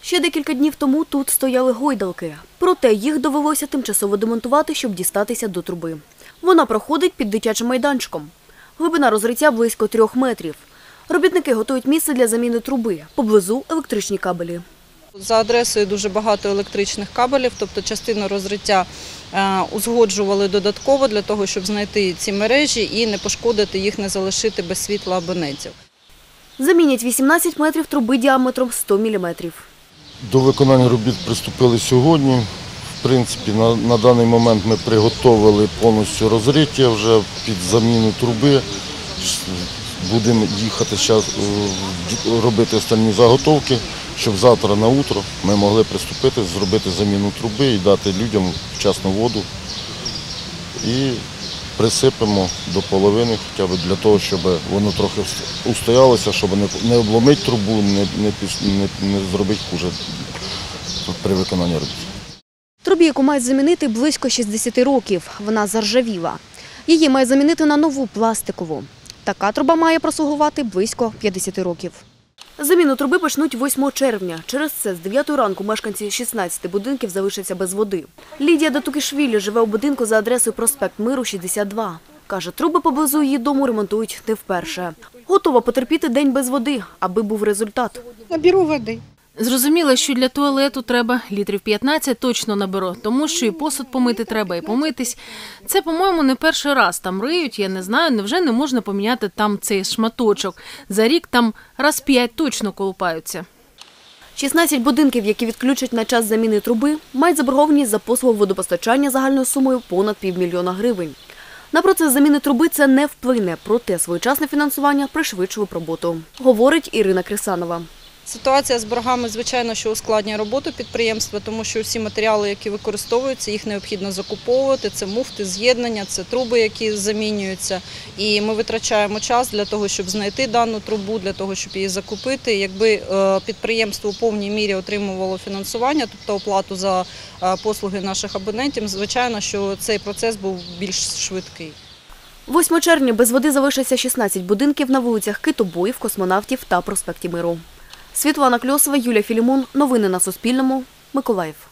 Ще декілька днів тому тут стояли гойдалки. Проте їх довелося тимчасово демонтувати, щоб дістатися до труби. Вона проходить під дитячим майданчиком. Глибина розриття близько 3 метрів. Робітники готують місце для заміни труби. Поблизу електричні кабелі. За адресою дуже багато електричних кабелів, тобто частину розриття узгоджували додатково для того, щоб знайти ці мережі і не пошкодити їх, не залишити без світла абонентів. Замінять 18 метрів труби діаметром 100 міліметрів. До виконання робіт приступили сьогодні. В принципі, на даний момент ми приготовили повністю розриття вже під заміну труби. Будемо їхати зараз робити останні заготовки, щоб завтра на утро ми могли приступити, зробити заміну труби і дати людям вчасну воду. І присипемо до половини, хоча б для того, щоб воно трохи устоялося, щоб не обломити трубу, не зробити хуже при виконанні робіт. Трубі, яку мають замінити, близько 60 років. Вона заржавіла. Її мають замінити на нову пластикову. Така труба має прослугувати близько 50 років. Заміну труби почнуть 8 червня. Через це з 9 ранку мешканці 16 будинків залишаться без води. Лідія Датукішвілі живе у будинку за адресою проспект Миру, 62. Каже, труби поблизу її дому ремонтують не вперше. Готова потерпіти день без води, аби був результат. Наберу води. Зрозуміло, що для туалету треба літрів 15 точно наберу, тому що і посуд помити треба, і помитись. Це, по-моєму, не перший раз там риють, я не знаю, невже не можна поміняти там цей шматочок. За рік там раз 5 точно колупаються. 16 будинків, які відключать на час заміни труби, мають заборгованість за послугу водопостачання загальною сумою понад $500 000 гривень. На процес заміни труби це не вплине, проте своєчасне фінансування пришвидшило б роботу, говорить Ірина Крисанова. Ситуація з боргами, звичайно, що ускладнює роботу підприємства, тому що всі матеріали, які використовуються, їх необхідно закуповувати. Це муфти, з'єднання, це труби, які замінюються. І ми витрачаємо час для того, щоб знайти дану трубу, для того, щоб її закупити. Якби підприємство у повній мірі отримувало фінансування, тобто оплату за послуги наших абонентів, звичайно, що цей процес був більш швидкий. 8 червня без води залишаться 16 будинків на вулицях Китобоїв, Космонавтів та проспекті Миру. Світлана Кльосова, Юлія Філімон. Новини на Суспільному. Миколаїв.